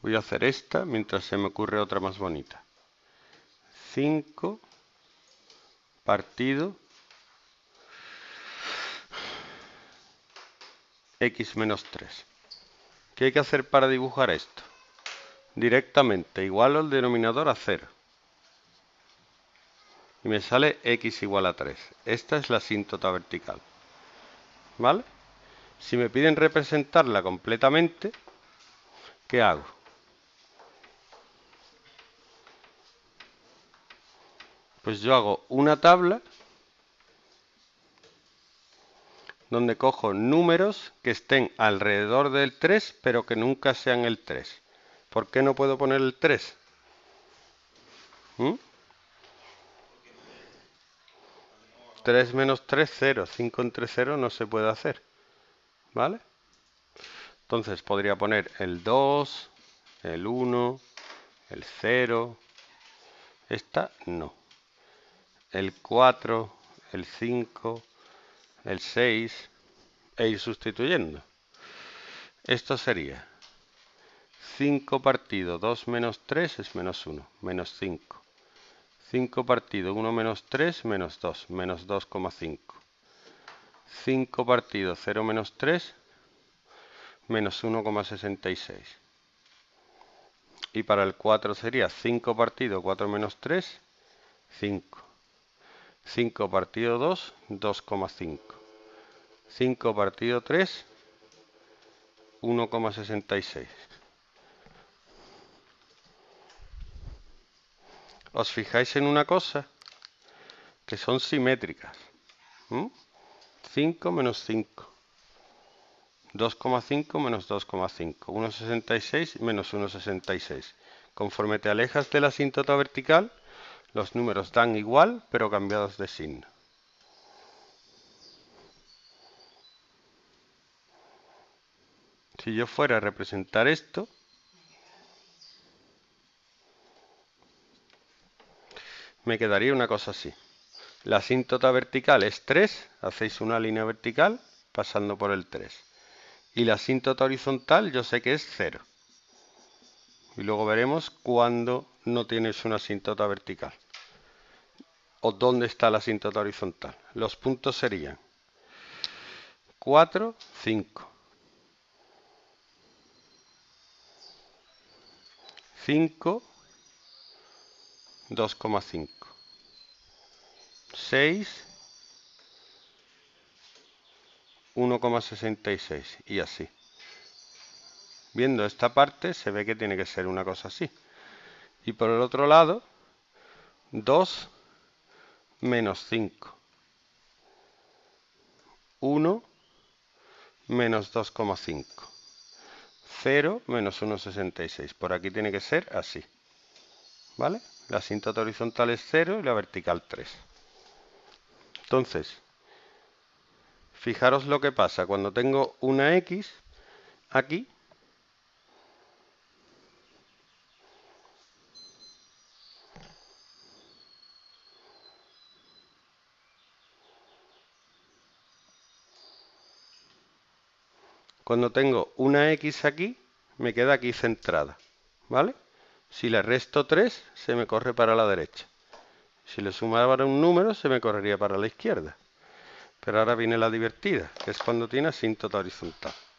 Voy a hacer esta mientras se me ocurre otra más bonita. 5 partido x menos 3. ¿Qué hay que hacer para dibujar esto? Directamente igualo el denominador a 0. Y me sale x igual a 3. Esta es la asíntota vertical. ¿Vale? Si me piden representarla completamente, ¿qué hago? Pues yo hago una tabla donde cojo números que estén alrededor del 3, pero que nunca sean el 3. ¿Por qué no puedo poner el 3? 3 menos 3, 0. 5 entre 0 no se puede hacer. ¿Vale? Entonces podría poner el 2, el 1, el 0. Esta no. El 4, el 5, el 6. E ir sustituyendo. Esto sería 5 partido 2 menos 3 es menos 1, menos 5. 5 partido 1 menos 3, menos 2, menos 2,5. 5 partido 0 menos 3, menos 1,66. Y para el 4 sería 5 partido 4 menos 3, 5. 5 partido 2, 2,5. 5 partido 3, 1,66. ¿Os fijáis en una cosa? Que son simétricas. 5 menos 5. 2,5 menos 2,5. 1,66 menos 1,66. Conforme te alejas de la asíntota vertical, los números dan igual, pero cambiados de signo. Si yo fuera a representar esto, me quedaría una cosa así. La asíntota vertical es 3, hacéis una línea vertical pasando por el 3. Y la asíntota horizontal yo sé que es 0. Y luego veremos cuándo no tienes una asíntota vertical. ¿O dónde está la asíntota horizontal? Los puntos serían 4, 5. 5, 2,5. 6, 1,66 y así. Viendo esta parte se ve que tiene que ser una cosa así. Y por el otro lado, 2 menos 5. 1 menos 2,5. 0 menos 1,66. Por aquí tiene que ser así. ¿Vale? La asíntota horizontal es 0 y la vertical 3. Entonces, fijaros lo que pasa cuando tengo una X aquí. Cuando tengo una X aquí, me queda aquí centrada. ¿Vale? Si le resto 3, se me corre para la derecha. Si le sumara un número, se me correría para la izquierda. Pero ahora viene la divertida, que es cuando tiene asíntota horizontal.